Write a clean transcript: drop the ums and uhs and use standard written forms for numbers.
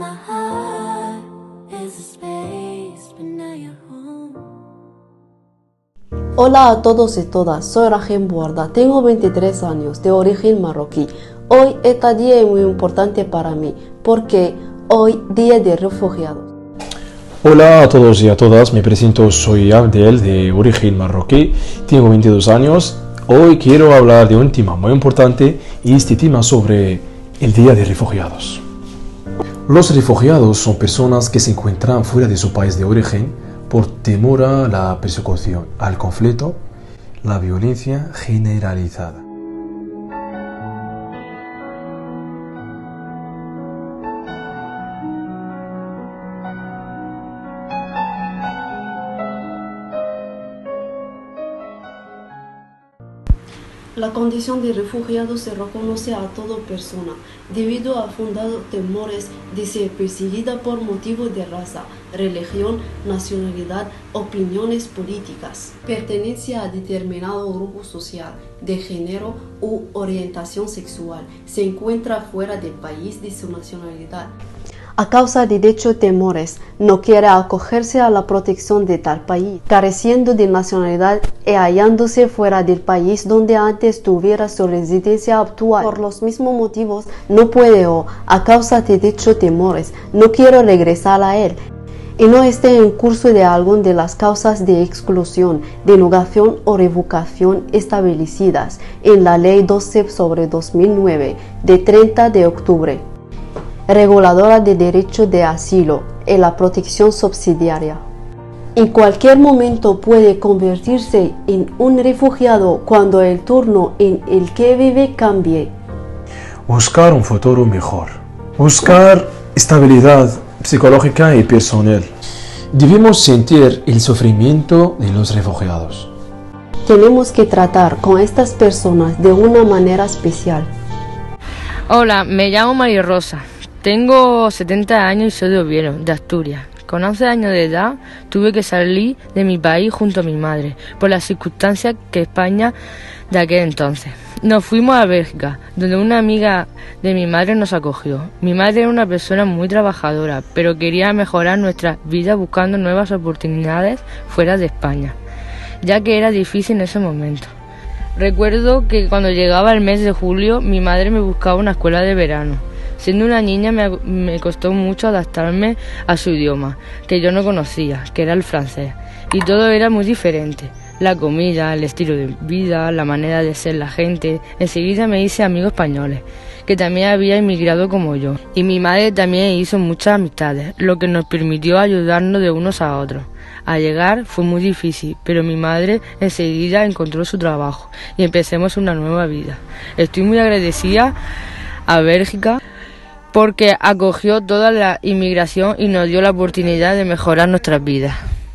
my heart is a space, but now you're home. Hola a todos y todas, soy Rahem Bouarda, tengo 23 años, de origen marroquí. Hoy este día es muy importante para mí, porque hoy Día de Refugiados. Hola a todos y a todas, me presento, soy Abdel, de origen marroquí, tengo 22 años. Hoy quiero hablar de un tema muy importante y este tema sobre el Día de Refugiados. Los refugiados son personas que se encuentran fuera de su país de origen por temor a la persecución, al conflicto, la violencia generalizada. La condición de refugiado se reconoce a toda persona, debido a fundados temores de ser perseguida por motivos de raza, religión, nacionalidad, opiniones políticas, pertenencia a determinado grupo social, de género u orientación sexual, se encuentra fuera del país de su nacionalidad. A causa de dichos temores, no quiere acogerse a la protección de tal país, careciendo de nacionalidad y hallándose fuera del país donde antes tuviera su residencia actual. Por los mismos motivos, no puede o, a causa de dichos temores, no quiere regresar a él, y no esté en curso de alguna de las causas de exclusión, denegación o revocación establecidas en la Ley 12/2009, de 30 de octubre. Reguladora de derecho de asilo y la protección subsidiaria. En cualquier momento puede convertirse en un refugiado cuando el turno en el que vive cambie. Buscar un futuro mejor. Buscar estabilidad psicológica y personal. Debemos sentir el sufrimiento de los refugiados. Tenemos que tratar con estas personas de una manera especial. Hola, me llamo María Rosa. Tengo 70 años y soy de Oviedo, de Asturias. Con 11 años de edad tuve que salir de mi país junto a mi madre, por las circunstancias que España de aquel entonces. Nos fuimos a Bélgica, donde una amiga de mi madre nos acogió. Mi madre era una persona muy trabajadora, pero quería mejorar nuestra vida buscando nuevas oportunidades fuera de España, ya que era difícil en ese momento. Recuerdo que cuando llegaba el mes de julio, mi madre me buscaba una escuela de verano. Siendo una niña me costó mucho adaptarme a su idioma, que yo no conocía, que era el francés, y todo era muy diferente. La comida, el estilo de vida, la manera de ser la gente. Enseguida me hice amigos españoles, que también habían emigrado como yo, y mi madre también hizo muchas amistades, lo que nos permitió ayudarnos de unos a otros. Al llegar fue muy difícil, pero mi madre enseguida encontró su trabajo y empecemos una nueva vida. Estoy muy agradecida a Bélgica porque acogió toda la inmigración y nos dio la oportunidad de mejorar nuestras vidas.